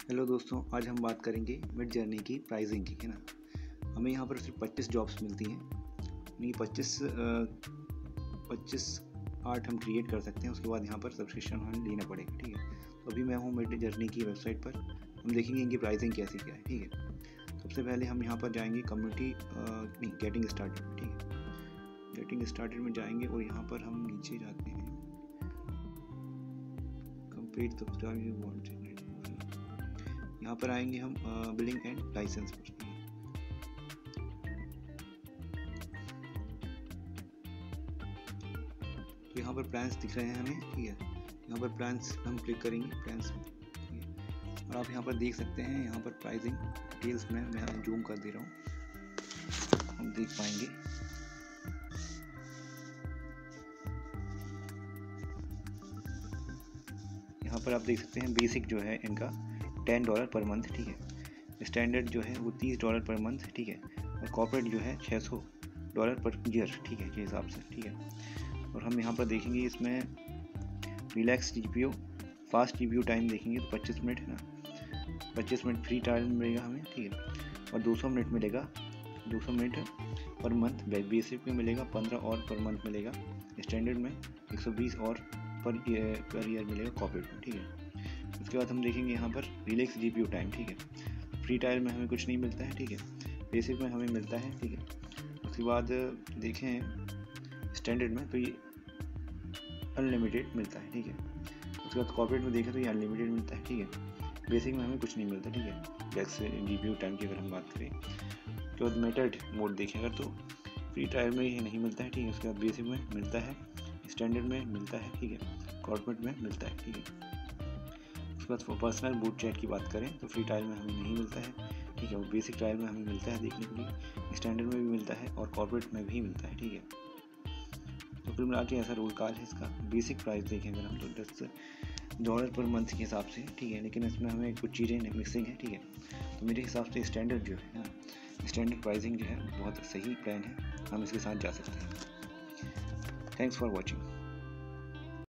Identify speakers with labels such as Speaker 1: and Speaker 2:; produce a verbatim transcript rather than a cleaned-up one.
Speaker 1: Hello दोस्तों, आज हम बात करेंगे मिडजर्नी की प्राइसिंग की, है ना। हमें यहाँ पर सिर्फ पच्चीस जॉब्स मिलती हैं, नहीं पच्चीस पच्चीस आर्ट हम क्रिएट कर सकते हैं। उसके बाद यहाँ पर सब्सक्रिप्शन हमें लेना पड़ेगा, ठीक है। तो अभी मैं हूँ मिडजर्नी की वेबसाइट पर, हम देखेंगे इनकी प्राइसिंग कैसी क्या है, ठीक है। सबसे पहले हम यहाँ पर जाएंगे कम्युनिटी नहीं गेटिंग स्टार्टेड, ठीक है। गेटिंग स्टार्टेड में जाएंगे और यहाँ पर हम नीचे जाते हैं कंप्लीट सब्सक्राइब। यहाँ पर आएंगे हम बिलिंग एंड लाइसेंस पर, तो यहाँ पर प्लान्स दिख रहे हैं हमें, ठीक है। यहाँ पर प्लान्स हम क्लिक करेंगे प्लान्स, ठीक है। और आप यहाँ पर देख सकते हैं, यहाँ पर प्राइसिंग डिटेल्स में मैं जूम कर दे रहा हूँ, हम देख पाएंगे। यहाँ पर आप देख सकते हैं बेसिक जो है इनका टेन डॉलर पर मंथ, ठीक है। स्टैंडर्ड जो है वो तीस डॉलर पर मंथ, ठीक है। और कॉर्पोरेट जो है छः सौ डॉलर पर ईयर, ठीक है, के हिसाब से, ठीक है। और हम यहाँ पर देखेंगे इसमें relax GPU fast GPU time देखेंगे तो पच्चीस मिनट है ना, पच्चीस मिनट फ्री ट्रायल मिलेगा हमें, ठीक है। और दो सौ मिनट मिलेगा, दो सौ मिनट पर मंथ बेसिक में मिलेगा, पंद्रह और पर मंथ मिलेगा स्टैंडर्ड में, एक सौ बीस और पर ईयर पर ईयर मिलेगा कॉर्पोरेट में, ठीक है। उसके बाद हम देखेंगे यहाँ पर रिलैक्स जीपीयू टाइम, ठीक है। फ्री ट्रायल में हमें कुछ नहीं मिलता है, ठीक है। बेसिक में हमें मिलता है, ठीक है। उसके बाद देखें स्टैंडर्ड में तो ये अनलिमिटेड मिलता है, ठीक है। उसके बाद कॉर्पोरेट में देखें तो ये अनलिमिटेड मिलता है, ठीक है। बेसिक में हमें कुछ नहीं मिलता, ठीक है। जैसे जीपीयू टाइम की अगर हम बात करें, उसके बाद मेथड मोड देखें अगर तो फ्री ट्रायल में ये नहीं मिलता है, ठीक है। उसके बाद बेसिक में मिलता है, स्टैंडर्ड में मिलता है, ठीक है। कॉर्पोरेट में मिलता है, ठीक है। उसके बाद पर्सनल बूट चैट की बात करें तो फ्री ट्रायल में हमें नहीं मिलता है, ठीक है। वो बेसिक ट्रायल में हमें मिलता है देखने के लिए, स्टैंडर्ड में भी मिलता है और कॉर्पोरेट में भी मिलता है, ठीक है। तो कुल मिला के ऐसा रोल कॉल है इसका। बेसिक प्राइस देखें अगर हम तो दस डॉलर पर मंथ के हिसाब से, ठीक है। लेकिन इसमें हमें कुछ चीज़ें मिक्सिंग है, ठीक है। तो मेरे हिसाब से स्टैंडर्ड जो है ना, स्टैंडर्ड प्राइसिंग जो है बहुत सही प्लान है, हम इसके साथ जा सकते हैं। Thanks for watching.